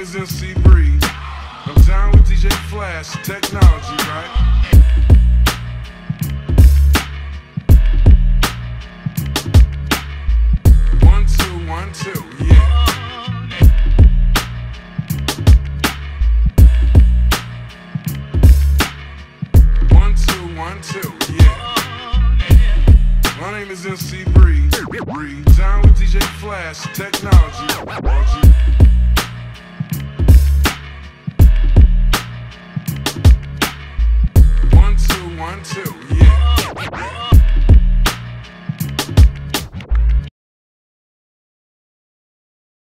is MC Breeze. I'm down with DJ Flash, technology, right?